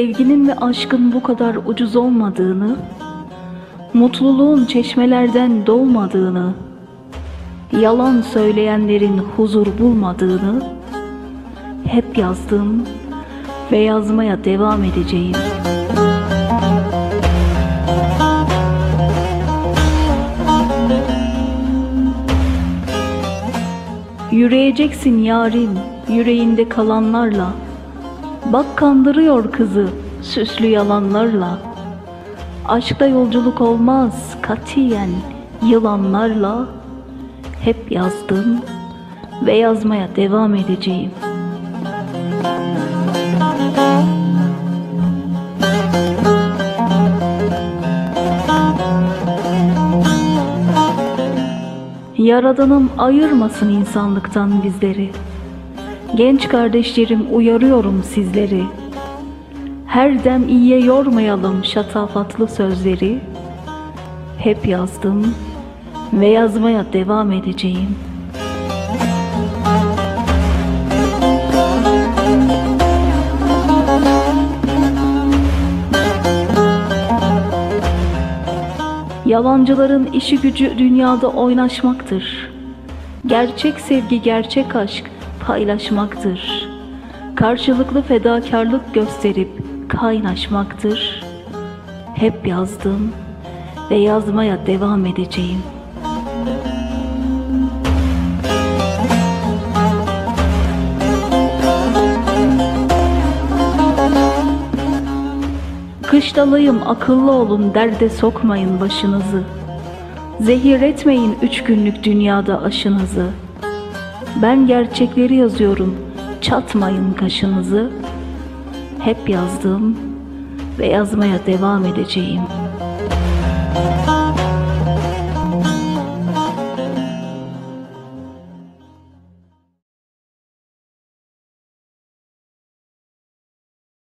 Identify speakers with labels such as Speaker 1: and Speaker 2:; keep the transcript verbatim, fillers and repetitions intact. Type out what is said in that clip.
Speaker 1: Sevginin ve aşkın bu kadar ucuz olmadığını, mutluluğun çeşmelerden dolmadığını, yalan söyleyenlerin huzur bulmadığını hep yazdım ve yazmaya devam edeceğim. Yürüyeceksin yarim yüreğinde kalanlarla, bak kandırıyor kızı süslü yalanlarla. Aşkta yolculuk olmaz katiyen yılanlarla, hep yazdım ve yazmaya devam edeceğim. Yaradanım ayırmasın insanlıktan bizleri. Genç kardeşlerim, uyarıyorum sizleri. Her dem iyiye yormayalım şatafatlı sözleri. Hep yazdım ve yazmaya devam edeceğim. Yalancıların işi gücü dünyada oynaşmaktır. Gerçek sevgi, gerçek aşk paylaşmaktır. Karşılıklı fedakarlık gösterip kaynaşmaktır. Hep yazdım ve yazmaya devam edeceğim. Kışlalayım, akıllı olun, derde sokmayın başınızı. Zehir etmeyin üç günlük dünyada aşınızı. Ben gerçekleri yazıyorum, çatmayın kaşınızı. Hep yazdım ve yazmaya devam edeceğim.